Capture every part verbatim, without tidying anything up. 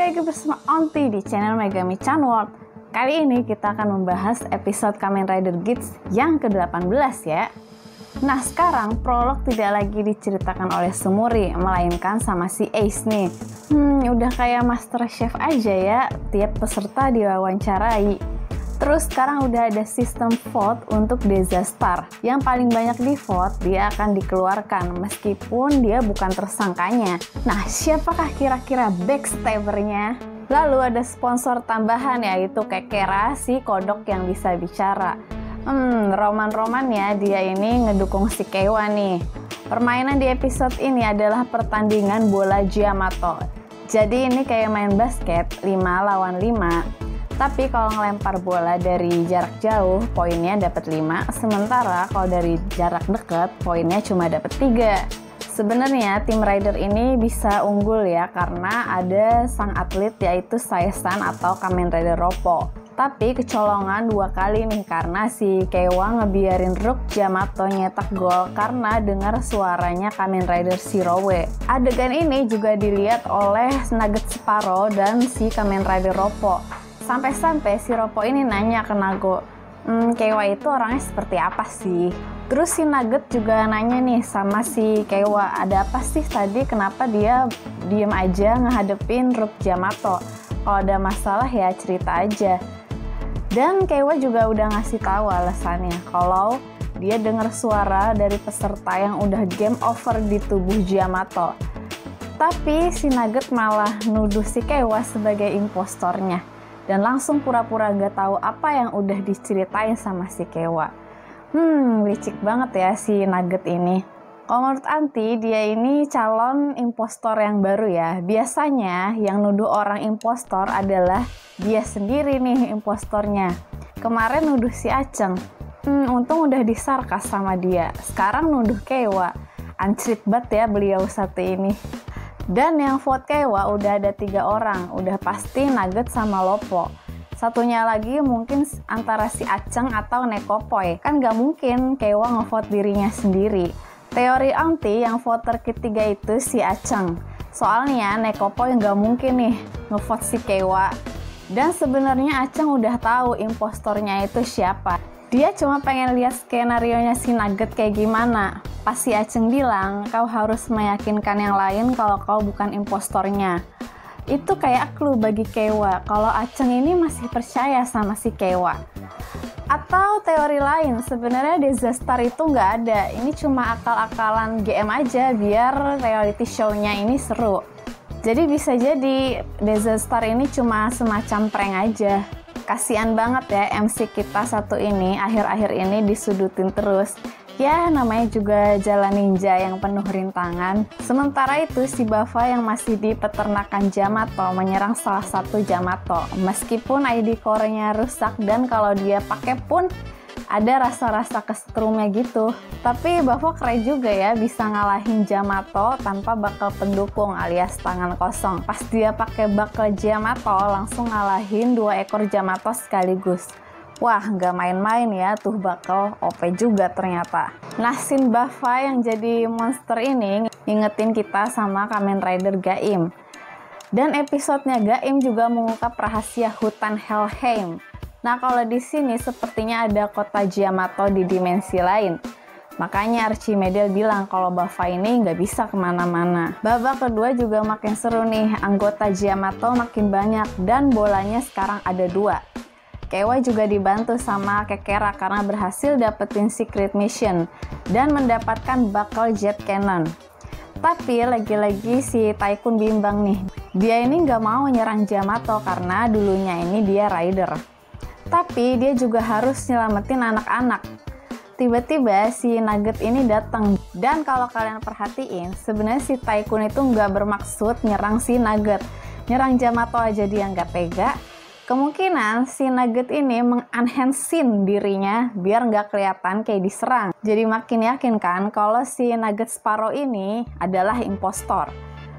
lagi bersama Onti di channel Megami Chan World. Kali ini kita akan membahas episode Kamen Rider Geats yang ke delapan belas ya. Nah sekarang prolog tidak lagi diceritakan oleh Sumuri, melainkan sama si Ace nih. Hmm udah kayak Master Chef aja ya, tiap peserta diwawancarai. Terus sekarang udah ada sistem vote untuk Deza Star. Yang paling banyak di vote, dia akan dikeluarkan meskipun dia bukan tersangkanya. Nah, siapakah kira-kira backstabbernya? Lalu ada sponsor tambahan yaitu Kekera, si kodok yang bisa bicara. Hmm, roman-romannya dia ini ngedukung si Keiwa nih. Permainan di episode ini adalah pertandingan bola Yamato. Jadi ini kayak main basket lima lawan lima. Tapi kalau ngelempar bola dari jarak jauh, poinnya dapat lima, sementara kalau dari jarak dekat, poinnya cuma dapat tiga. Sebenarnya tim rider ini bisa unggul ya, karena ada sang atlet yaitu Sae-san atau Kamen Rider Roppo. Tapi kecolongan dua kali nih, karena si Keiwa ngebiarin Rook Yamato nyetak gol karena dengar suaranya Kamen Rider Shirowe. Adegan ini juga dilihat oleh Nugget Sparrow dan si Kamen Rider Roppo. Sampai-sampai si Roppo ini nanya ke Nago, hmm, Keiwa itu orangnya seperti apa sih? Terus si Nugget juga nanya nih sama si Keiwa, ada apa sih tadi kenapa dia diem aja ngehadepin Rook Yamato? Kalau ada masalah ya cerita aja. Dan Keiwa juga udah ngasih tahu alasannya, kalau dia dengar suara dari peserta yang udah game over di tubuh Yamato. Tapi si Nugget malah nuduh si Keiwa sebagai impostornya. Dan langsung pura-pura gak tahu apa yang udah diceritain sama si Keiwa. Hmm, licik banget ya si Nugget ini. Kalau menurut Anti, dia ini calon impostor yang baru ya. Biasanya yang nuduh orang impostor adalah dia sendiri nih impostornya. Kemarin nuduh si Aceng. Hmm, untung udah disarkas sama dia. Sekarang nuduh Keiwa. Ancrit banget ya beliau satu ini. Dan yang vote Keiwa udah ada tiga orang, udah pasti Nugget sama Loppo. Satunya lagi mungkin antara si Aceng atau Nekopoi, kan gak mungkin Keiwa ngevote dirinya sendiri. Teori Anti yang voter ketiga itu si Aceng, soalnya Nekopoi gak mungkin nih ngevote si Keiwa. Dan sebenarnya Aceng udah tahu impostornya itu siapa. Dia cuma pengen lihat skenario-nya si Nugget kayak gimana. Pas si Aceng bilang, kau harus meyakinkan yang lain kalau kau bukan impostornya. Itu kayak clue bagi Keiwa, kalau Aceng ini masih percaya sama si Keiwa. Atau teori lain, sebenarnya Deza Star itu nggak ada. Ini cuma akal-akalan G M aja biar reality show-nya ini seru. Jadi bisa jadi Deza Star ini cuma semacam prank aja. Kasian banget ya M C kita satu ini akhir-akhir ini disudutin terus. Ya namanya juga jalan ninja yang penuh rintangan. Sementara itu si Bava yang masih di peternakan Yamato menyerang salah satu Yamato. Meskipun I D core-nya rusak dan kalau dia pakai pun ada rasa-rasa kesetrumnya gitu. Tapi Bava keren juga ya bisa ngalahin Yamato tanpa bakal pendukung alias tangan kosong. Pas dia pakai bakal Yamato langsung ngalahin dua ekor Yamato sekaligus. Wah nggak main-main ya tuh bakal O P juga ternyata. Nah scene Bava yang jadi monster ini ngingetin kita sama Kamen Rider Gaim. Dan episodenya Gaim juga mengungkap rahasia hutan Helheim. Nah kalau di sini sepertinya ada kota Yamato di dimensi lain. Makanya Archimedel bilang kalau Bava ini nggak bisa kemana-mana. Babak kedua juga makin seru nih, anggota Yamato makin banyak dan bolanya sekarang ada dua. Keiwa juga dibantu sama Kekera karena berhasil dapetin secret mission dan mendapatkan bakal jet cannon. Tapi lagi-lagi si Tycoon bimbang nih. Dia ini nggak mau nyerang Yamato karena dulunya ini dia rider. Tapi dia juga harus nyelamatin anak-anak. Tiba-tiba si Nugget ini datang. Dan kalau kalian perhatiin, sebenarnya si Tycoon itu nggak bermaksud nyerang si Nugget. Nyerang Yamato aja dia nggak tega. Kemungkinan si Nugget ini mengenhancein dirinya biar nggak kelihatan kayak diserang. Jadi makin yakin kan kalau si Nugget Sparrow ini adalah impostor.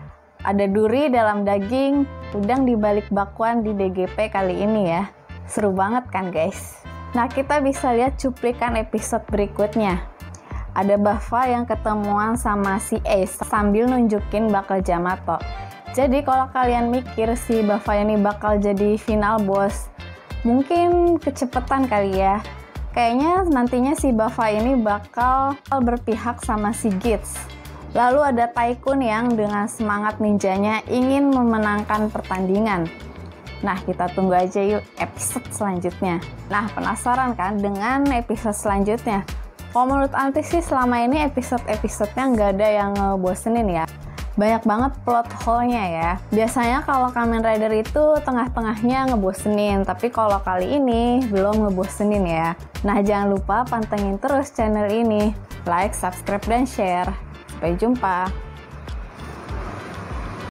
Ada duri dalam daging, udang di balik bakwan di D G P kali ini ya. Seru banget kan guys? Nah kita bisa lihat cuplikan episode berikutnya. Ada Bava yang ketemuan sama si Ace sambil nunjukin bakal Yamato. Jadi kalau kalian mikir si Bava ini bakal jadi final boss, mungkin kecepetan kali ya. Kayaknya nantinya si Bava ini bakal berpihak sama si Gitz. Lalu ada Tycoon yang dengan semangat ninjanya ingin memenangkan pertandingan. Nah, kita tunggu aja yuk episode selanjutnya. Nah, penasaran kan dengan episode selanjutnya? Kalau menurut Anti sih selama ini episode-episodenya nggak ada yang ngebosenin ya. Banyak banget plot hole-nya ya. Biasanya kalau Kamen Rider itu tengah-tengahnya ngebosenin, tapi kalau kali ini belum ngebosenin ya. Nah, jangan lupa pantengin terus channel ini. Like, subscribe, dan share. Sampai jumpa.